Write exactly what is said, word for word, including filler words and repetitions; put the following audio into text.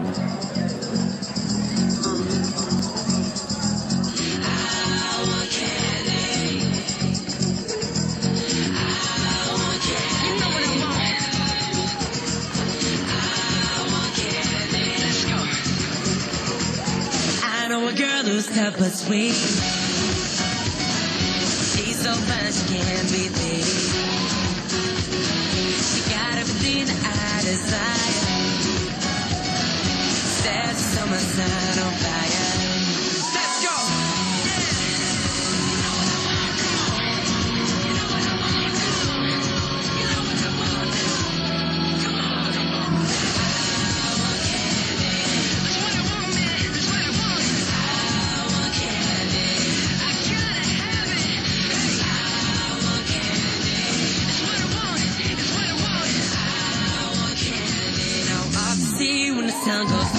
A girl who's tough but sweet. She's so fine she can't be beat. She got everything that I desire. Set the summer sun on fire. Let's go! You know what I want, come on. You know what I want, come on. You know what I want, come on. Come on, come on. I want candy. That's what I want, man. That's what I want. When the sun goes